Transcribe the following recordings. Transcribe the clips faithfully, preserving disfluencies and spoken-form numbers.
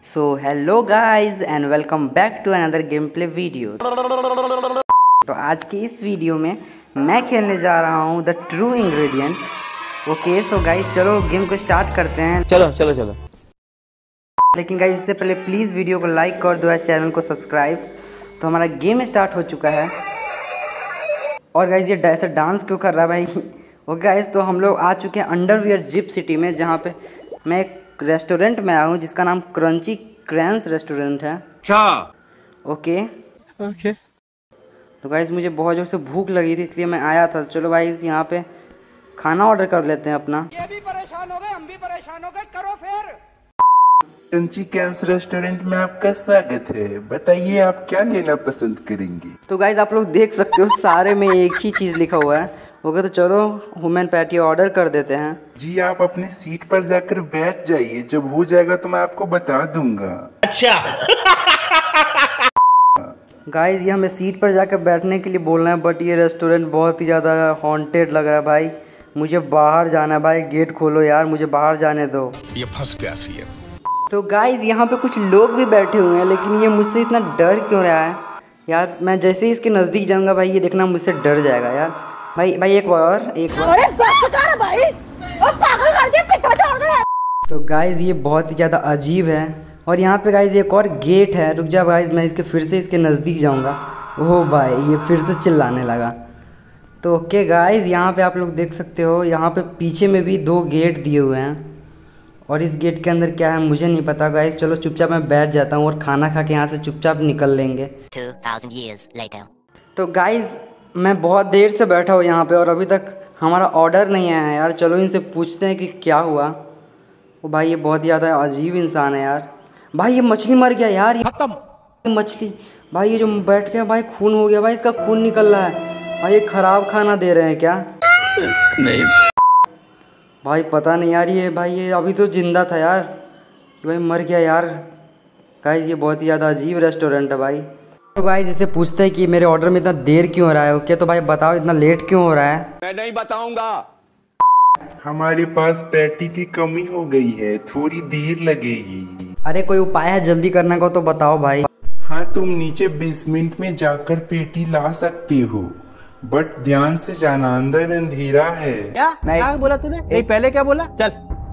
So hello guys and welcome back to another game play video. तो आज की इस वीडियो में मैं खेलने जा रहा हूँ the true ingredient. Okay so guys चलो गेम को स्टार्ट करते हैं। चलो चलो चलो। लेकिन गाइस इससे पहले प्लीज़ वीडियो को लाइक कर दो, चैनल को सब्सक्राइब। तो हमारा गेम स्टार्ट हो चुका है। और गाइस ये ऐसा डांस क्यों कर रहा है भाई? ओके गाइस तो हम लोग आ चुके हैं अंडरवियर जिप सिटी में, जहाँ पे मैं एक रेस्टोरेंट में आया हूँ जिसका नाम क्रंची क्रैंस रेस्टोरेंट है। अच्छा ओके ओके। तो गाइस मुझे बहुत जोर से भूख लगी थी इसलिए मैं आया था। चलो भाई यहाँ पे खाना ऑर्डर कर लेते हैं अपना। ये भी परेशान हो गए, हम भी परेशान हो गए, करो फिर। क्रंची क्रैंस रेस्टोरेंट में आपका स्वागत है। बताइए आप क्या लेना पसंद करेंगे? तो गाइस आप लोग देख सकते हो सारे में एक ही चीज़ लिखा हुआ है। ओके तो चलो ह्यूमन पैटी ऑर्डर कर देते हैं। जी आप अपने सीट पर जाकर बैठ जाइए, जब हो जाएगा तो मैं आपको बता दूंगा। अच्छा गाइस ये हमें सीट पर जाकर बैठने के लिए बोल रहे हैं, बट ये रेस्टोरेंट बहुत ही ज़्यादा हॉन्टेड लग रहा है भाई। मुझे बाहर जाना है भाई, गेट खोलो यार, मुझे बाहर जाने दो। ये फंस गया सी है। तो गाइस यहाँ पे कुछ लोग भी बैठे हुए हैं, लेकिन ये मुझसे इतना डर क्यों रहा है यार? मैं जैसे ही इसके नज़दीक जाऊँगा भाई ये देखना मुझसे डर जाएगा यार। भाई भाई एक बार और एक बार। अरे बस कर भाई, अब पागल कर दिया, पिटा छोड़ दे। तो गाइस ये बहुत ही ज़्यादा अजीब है। और यहाँ पे गाइस एक और गेट है। रुक जा गाइस, मैं इसके फिर से इसके नज़दीक जाऊँगा। ओह भाई ये फिर से चिल्लाने लगा। तो ओके गाइस यहाँ पे आप लोग देख सकते हो, यहाँ पे पीछे में भी दो गेट दिए हुए हैं। और इस गेट के अंदर क्या है मुझे नहीं पता गाइस। चलो चुपचाप मैं बैठ जाता हूँ और खाना खा के यहाँ से चुपचाप निकल लेंगे। two thousand years later. तो गाइस मैं बहुत देर से बैठा हूँ यहाँ पे और अभी तक हमारा ऑर्डर नहीं आया है यार। चलो इनसे पूछते हैं कि क्या हुआ। वो भाई ये बहुत ज़्यादा अजीब इंसान है यार। भाई ये मछली मर गया यार, खत्म मछली। भाई ये जो बैठ गया भाई खून हो गया भाई, इसका खून निकल रहा है भाई। ये ख़राब खाना दे रहे हैं क्या? नहीं भाई पता नहीं यार। ये भाई ये अभी तो जिंदा था यार, ये भाई मर गया यार। गाइस ये बहुत ही ज़्यादा अजीब रेस्टोरेंट है भाई। तो गाइस इसे पूछते हैं कि मेरे ऑर्डर में इतना देर क्यों हो रहा है। ओके तो भाई बताओ इतना लेट क्यों हो रहा है? मैं नहीं बताऊंगा। हमारे पास पैटी की कमी हो गई है, थोड़ी देर लगेगी। अरे कोई उपाय है जल्दी करने को तो बताओ भाई। हाँ तुम नीचे बेसमेंट में जाकर पेटी ला सकते हो, बट ध्यान से जाना, अंदर अंधेरा है। क्या क्या बोला तूने? नहीं पहले क्या बोला? चल।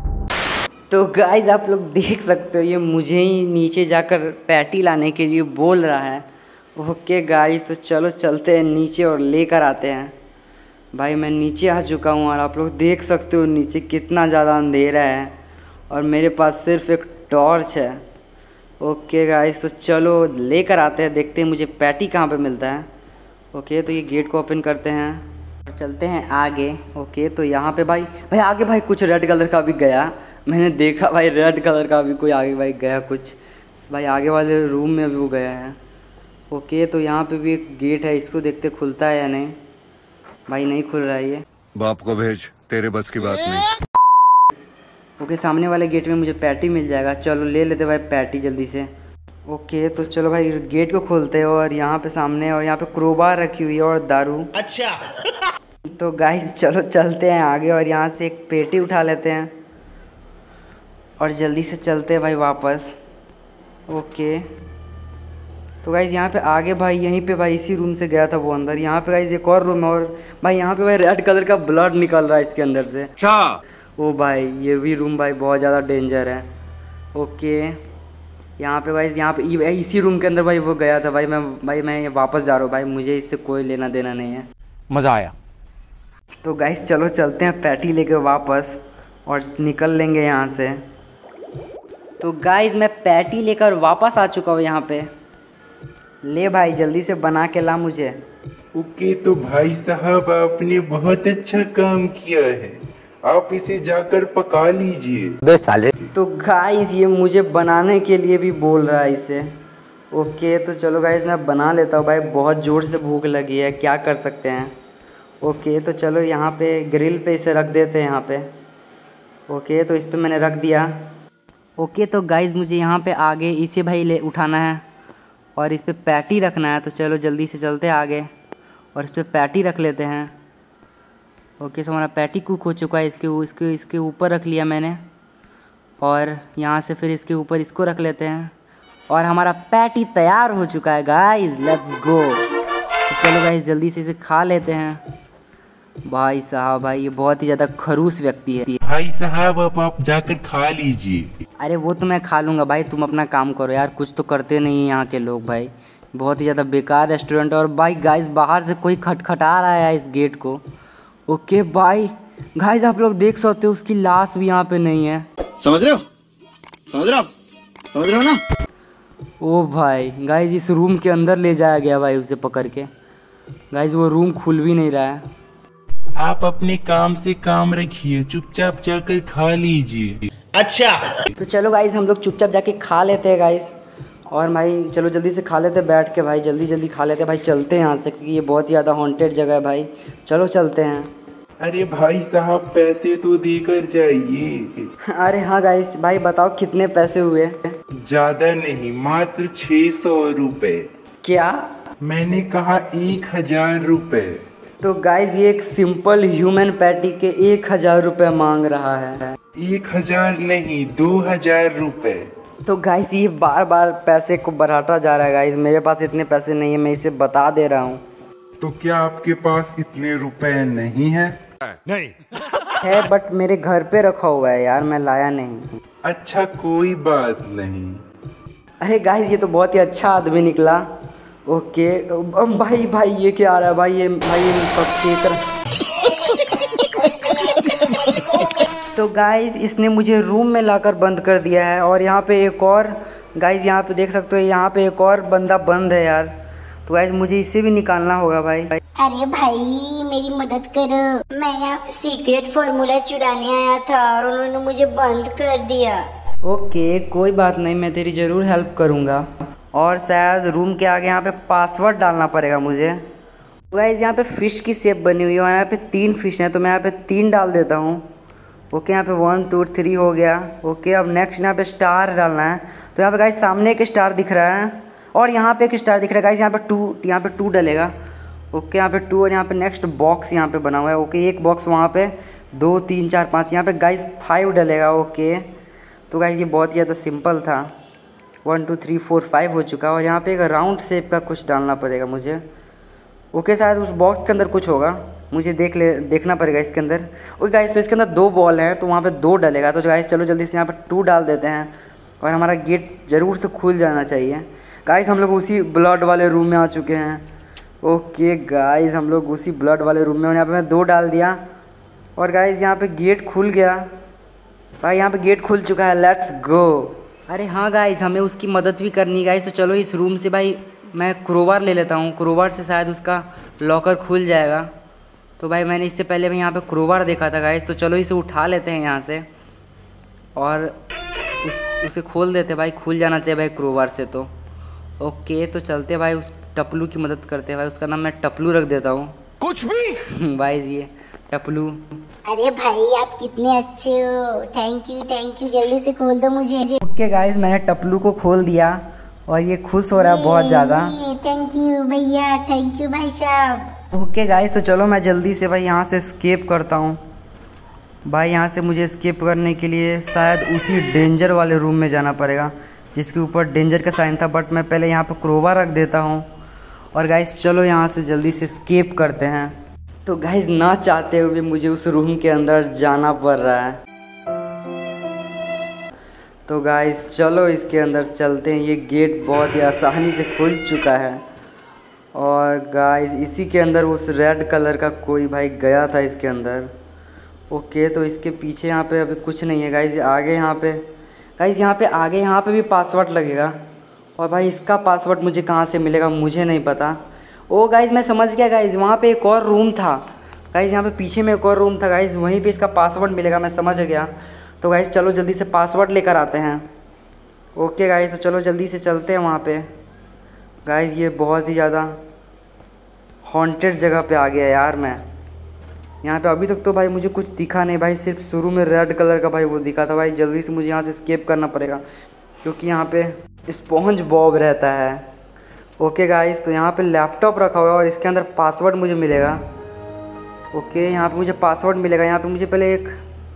तो गाइस आप लोग देख सकते हो ये मुझे ही नीचे जाकर पैटी लाने के लिए बोल रहा है। ओके गाइस तो चलो चलते हैं नीचे और लेकर आते हैं। भाई मैं नीचे आ चुका हूँ और आप लोग देख सकते हो नीचे कितना ज़्यादा अंधेरा है और मेरे पास सिर्फ एक टॉर्च है। ओके गाइस तो चलो लेकर आते हैं, देखते हैं मुझे पैटी कहाँ पे मिलता है। ओके तो ये गेट को ओपन करते हैं और चलते हैं आगे। ओके तो यहाँ पे भाई भाई आगे भाई कुछ रेड कलर का भी गया, मैंने देखा भाई रेड कलर का भी कोई आगे भाई गया कुछ भाई आगे वाले रूम में भी वो गया है। ओके तो यहाँ पे भी एक गेट है, इसको देखते खुलता है या नहीं। भाई नहीं खुल रहा है ये। बाप को भेज, तेरे बस की बात नहीं। ओके सामने वाले गेट में मुझे पैटी मिल जाएगा। चलो ले लेते भाई पैटी जल्दी से। ओके तो चलो भाई गेट को खोलते हैं और यहाँ पे सामने और यहाँ पे क्रोबार रखी हुई है और दारू। अच्छा तो गाइस चलो चलते हैं आगे और यहाँ से एक पेटी उठा लेते हैं और जल्दी से चलते हैं भाई वापस। ओके तो गाइस यहाँ पे आगे भाई यहीं पे भाई इसी रूम से गया था वो अंदर। यहाँ पे गाइस एक और रूम है और भाई यहाँ पे भाई रेड कलर का ब्लड निकल रहा है इसके अंदर से। अच्छा ओ भाई ये भी रूम भाई बहुत ज़्यादा डेंजर है। ओके यहाँ पे गाइस यहाँ पे इसी रूम के अंदर भाई वो गया था। भाई मैं भाई मैं वापस जा रहा हूँ भाई, मुझे इससे कोई लेना देना नहीं है। मजा आया। तो गाइस चलो चलते हैं पैटी लेके वापस और निकल लेंगे यहाँ से। तो गाइस मैं पैटी लेकर वापस आ चुका हूँ यहाँ पे। ले भाई जल्दी से बना के ला मुझे। ओके तो भाई साहब आपने बहुत अच्छा काम किया है, आप इसे जाकर पका लीजिए। बे साले। तो गाइस ये मुझे बनाने के लिए भी बोल रहा है इसे। ओके तो चलो गाइस मैं बना लेता हूँ भाई, बहुत ज़ोर से भूख लगी है, क्या कर सकते हैं। ओके तो चलो यहाँ पे ग्रिल पे इसे रख देते हैं यहाँ पे। ओके तो इस पर मैंने रख दिया। ओके तो गाइस मुझे यहाँ पे आगे इसे भाई ले उठाना है और इस पर पैटी रखना है। तो चलो जल्दी से चलते हैं आगे और इस पर पैटी रख लेते हैं। ओके सो हमारा पैटी कुक हो चुका है, इसके इसके इसके ऊपर रख लिया मैंने। और यहाँ से फिर इसके ऊपर इसको रख लेते हैं और हमारा पैटी तैयार हो चुका है गाइस। Let's go. तो चलो गाइस जल्दी से इसे खा लेते हैं। भाई साहब भाई ये बहुत ही ज़्यादा खरूस व्यक्ति है। भाई साहब अब आप जाकर खा लीजिए। अरे वो तो मैं खा लूँगा भाई, तुम अपना काम करो यार, कुछ तो करते नहीं यहाँ के लोग भाई। बहुत ही ज़्यादा बेकार रेस्टोरेंट। और भाई गाइस बाहर से कोई खटखटा रहा है इस गेट को। ओके भाई गाइस आप लोग देख सकते हो उसकी लाश भी यहाँ पे नहीं है। समझ रहे हो समझ रहे हो समझ रहे हो ना। ओ भाई गाइस इस रूम के अंदर ले जाया गया भाई उसे पकड़ के। गाइस वो रूम खुल भी नहीं रहा है। आप अपने काम से काम रखिए, चुपचाप जाकर खा लीजिए। अच्छा तो चलो गाइस हम लोग चुपचाप जाके खा लेते हैं गाइस। और भाई चलो जल्दी से खा लेते हैं बैठ के भाई, जल्दी जल्दी खा लेते हैं भाई। चलते हैं यहाँ से क्योंकि ये बहुत ही ज़्यादा हॉन्टेड जगह है भाई। चलो चलते हैं। अरे भाई साहब पैसे तो देकर जाइए। अरे हाँ गाइस भाई बताओ कितने पैसे हुए। ज्यादा नहीं, मात्र छह सौ रुपए। क्या? मैंने कहा एक हजार रुपए। तो गाइस ये एक सिंपल ह्यूमन पैटी के एक हजार रुपये मांग रहा है। एक हजार नहीं, दो हजार रुपए। तो गाइस ये बार बार पैसे को बढ़ाता जा रहा है गाइस। मेरे पास इतने पैसे नहीं है, मैं इसे बता दे रहा हूँ। तो क्या आपके पास इतने रुपए नहीं है? नहीं। है बट मेरे घर पे रखा हुआ है यार, मैं लाया नहीं। अच्छा कोई बात नहीं। अरे गाइस ये तो बहुत ही अच्छा आदमी निकला। ओके भाई भाई ये क्या आ रहा है भाई, ये भाई ये केक। तो गाइस इसने मुझे रूम में लाकर बंद कर दिया है। और यहाँ पे एक और गाइस यहाँ पे देख सकते हो, यहाँ पे एक और बंदा बंद है यार। तो गाइस मुझे इसे भी निकालना होगा भाई। अरे भाई मेरी मदद करो, मैं यहाँ सीक्रेट फॉर्मूला चुराने आया था और उन्होंने मुझे बंद कर दिया। ओके कोई बात नहीं, मैं तेरी ज़रूर हेल्प करूँगा। और शायद रूम के आगे यहाँ पे पासवर्ड डालना पड़ेगा मुझे। तो गाइस यहाँ पे फ़िश की शेप बनी हुई है और यहाँ पे तीन फिश हैं, तो मैं यहाँ पे तीन डाल देता हूँ। ओके यहाँ पे वन टू थ्री हो गया। ओके अब नेक्स्ट यहाँ पे स्टार डालना है। तो यहाँ पे गाइस सामने एक स्टार दिख रहा है और यहाँ पे एक स्टार दिख रहा है गाइस। यहाँ पे टू यहाँ पे टू डलेगा। ओके यहाँ पे टू और यहाँ पे नेक्स्ट बॉक्स यहाँ पे बना हुआ है। ओके एक बॉक्स वहाँ पे, दो तीन चार पाँच, यहाँ पे गाइस फाइव डलेगा। ओके तो गाइस ये बहुत ही ज़्यादा सिंपल था। One two three four five हो चुका है और यहाँ पे एक राउंड शेप का कुछ डालना पड़ेगा मुझे। ओके शायद उस बॉक्स के अंदर कुछ होगा, मुझे देख ले देखना पड़ेगा इसके अंदर। ओके गाइस तो इसके अंदर दो बॉल है तो वहाँ पे दो डलेगा। तो गाइस चलो जल्दी से यहाँ पे टू डाल देते हैं और हमारा गेट ज़रूर से खुल जाना चाहिए। गाइस हम लोग उसी ब्लड वाले रूम में आ चुके हैं। ओके गाइस हम लोग उसी ब्लड वाले रूम में, और यहाँ पे मैं दो डाल दिया और गाइस यहाँ पे गेट खुल गया भाई। यहाँ पे गेट खुल चुका है। Let's go. अरे हाँ गाइस हमें उसकी मदद भी करनी है गाइस। तो चलो इस रूम से भाई मैं क्रोबार ले लेता हूँ, क्रोबार से शायद उसका लॉकर खुल जाएगा। तो भाई मैंने इससे पहले भी यहाँ पे क्रोबार देखा था गाइस। तो चलो इसे उठा लेते हैं यहाँ से और उस उसे खोल देते भाई। खुल जाना चाहिए भाई क्रोबार से। तो ओके तो चलते भाई उस टपलू की मदद करते हैं भाई। उसका नाम मैं टपलू रख देता हूँ। कुछ भी भाई ये टपलू। अरे भाई आप कितने अच्छे हो, थैंक यू थैंक यू, जल्दी से खोल दो मुझे। ओके गाइस मैंने टपलू को खोल दिया और ये खुश हो रहा है बहुत ज़्यादा। थैंक यू भैया, थैंक यू भाई साहब। ओके गाइस तो चलो मैं जल्दी से भाई यहाँ से एस्केप करता हूँ भाई। यहाँ से मुझे एस्केप करने के लिए शायद उसी डेंजर वाले रूम में जाना पड़ेगा जिसके ऊपर डेंजर का साइन था। बट मैं पहले यहाँ पर क्रोबार रख देता हूँ और गाइस चलो यहाँ से जल्दी से एस्केप करते हैं। तो गाइस ना चाहते हुए मुझे उस रूम के अंदर जाना पड़ रहा है। तो गाइस चलो इसके अंदर चलते हैं। ये गेट बहुत ही आसानी से खुल चुका है और गाइस इसी के अंदर उस रेड कलर का कोई भाई गया था इसके अंदर। ओके तो इसके पीछे यहाँ पे अभी कुछ नहीं है गाइस। आगे यहाँ पे गाइस यहाँ पे आगे यहाँ पे भी पासवर्ड लगेगा और भाई इसका पासवर्ड मुझे कहाँ से मिलेगा मुझे नहीं पता। ओ गाइस मैं समझ गया गाइस, वहाँ पे एक और रूम था गाइस। यहाँ पे पीछे में एक और रूम था गाइस, वहीं पे इसका पासवर्ड मिलेगा, मैं समझ गया। तो गाइस चलो जल्दी से पासवर्ड लेकर आते हैं। ओके गाइस तो चलो जल्दी से चलते हैं वहाँ पे। गाइस ये बहुत ही ज़्यादा हॉन्टेड जगह पे आ गया यार मैं। यहाँ पे अभी तक तो भाई मुझे कुछ दिखा नहीं भाई, सिर्फ शुरू में रेड कलर का भाई वो दिखा था भाई। जल्दी से मुझे यहाँ से एस्केप करना पड़ेगा क्योंकि यहाँ पे स्पॉन्ज बॉब रहता है। ओके गाइस तो यहाँ पे लैपटॉप रखा हुआ है और इसके अंदर पासवर्ड मुझे मिलेगा। ओके यहाँ पे मुझे पासवर्ड मिलेगा। यहाँ पे मुझे पहले एक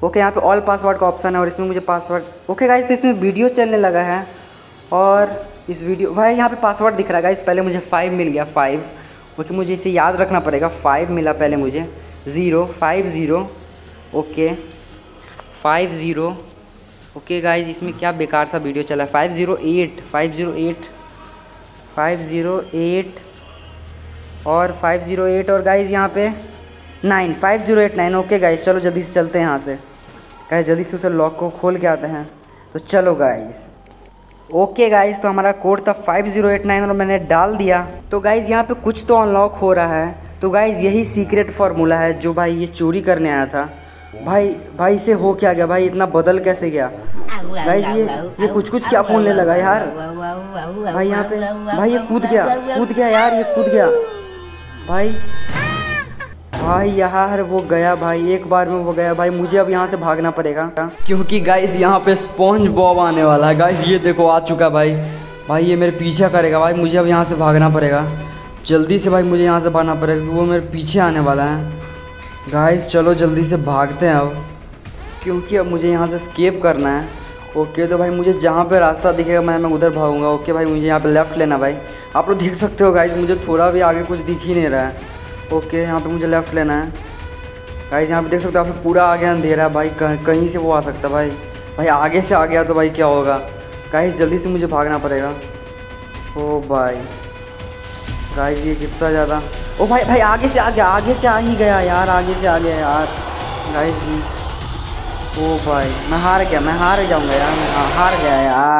ओके, यहाँ पे ऑल पासवर्ड का ऑप्शन है और इसमें मुझे पासवर्ड। ओके गाइस, तो इसमें वीडियो चलने लगा है और इस वीडियो भाई यहाँ पे पासवर्ड दिख रहा है गाइस। पहले मुझे फाइव मिल गया, फाइव। ओके, मुझे इसे याद रखना पड़ेगा। फाइव मिला पहले मुझे, zero, five zero, okay five zero. Okay guys, इसमें क्या बेकार सा वीडियो चला है। Five zero eight, five zero eight, five zero eight और फाइव ज़ीरो एट और गाइस यहाँ पे nine, five zero eight nine. Okay guys, चलो जल्दी से चलते हैं यहाँ से गाइस, जल्दी से उसे लॉक को खोल के आते हैं। तो चलो गाइस। ओके गाइस, तो हमारा कोड था फाइव ज़ीरो एट नाइन और मैंने डाल दिया। तो गाइस यहाँ पे कुछ तो अनलॉक हो रहा है। तो गाइस यही सीक्रेट फार्मूला है जो भाई ये चोरी करने आया था। भाई भाई इसे हो क्या गया भाई, इतना बदल कैसे गया गाइस? ये ये कुछ कुछ क्या बोलने लगा यार भाई यहाँ पे। भाई ये कूद गया, कूद गया यार, ये कूद गया भाई। भाई यार वो गया भाई, एक बार में वो गया भाई। मुझे अब यहाँ से भागना पड़ेगा क्योंकि गाइस यहाँ पे स्पॉन्ज बॉब आने वाला है। गाइस ये देखो आ चुका भाई। भाई ये मेरे पीछे करेगा भाई, मुझे अब यहाँ से भागना पड़ेगा जल्दी से भाई। मुझे यहाँ से भागना पड़ेगा क्योंकि वो मेरे पीछे आने वाला है। गाइस चलो जल्दी से भागते हैं अब, क्योंकि अब मुझे यहाँ से स्केप करना है। ओके, तो भाई मुझे जहाँ पे रास्ता दिखेगा मैं मैं उधर भागूंगा। ओके भाई, मुझे यहाँ पे लेफ़्ट लेना भाई। आप लोग देख सकते हो गाइस, मुझे थोड़ा भी आगे कुछ दिख ही नहीं रहा है। ओके, यहाँ पे मुझे लेफ़्ट लेना है गाइस। यहाँ पे देख सकते हो आप, पूरा आगे अंधेरा है भाई, कहीं कहीं से वो आ सकता है भाई। भाई आगे से आ गया तो भाई क्या होगा गाइस? जल्दी से मुझे भागना पड़ेगा। ओ भाई गाइस ये कितना ज़्यादा, ओ भाई भाई आगे से आ गया, आगे से आ ही गया यार, आगे से आ गया यार गाइस। ओ भाई मैं हार गया, मैं हार जाऊंगा यार, मैं हार गया यार।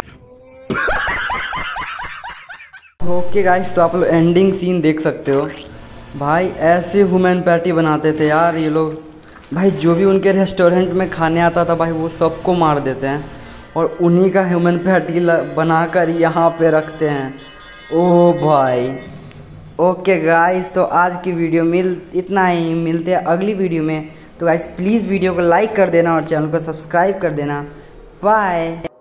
ओके गाइस, तो आप लोग एंडिंग सीन देख सकते हो भाई। ऐसे ह्यूमन पैटी बनाते थे यार ये लोग भाई। जो भी उनके रेस्टोरेंट में खाने आता था भाई वो सबको मार देते हैं और उन्हीं का ह्यूमन पैटी बनाकर यहाँ पे रखते हैं। ओ भाई ओके गाइस, तो आज की वीडियो मिल इतना ही। मिलते हैं अगली वीडियो में। तो गाइस प्लीज़ वीडियो को लाइक कर देना और चैनल को सब्सक्राइब कर देना। बाय।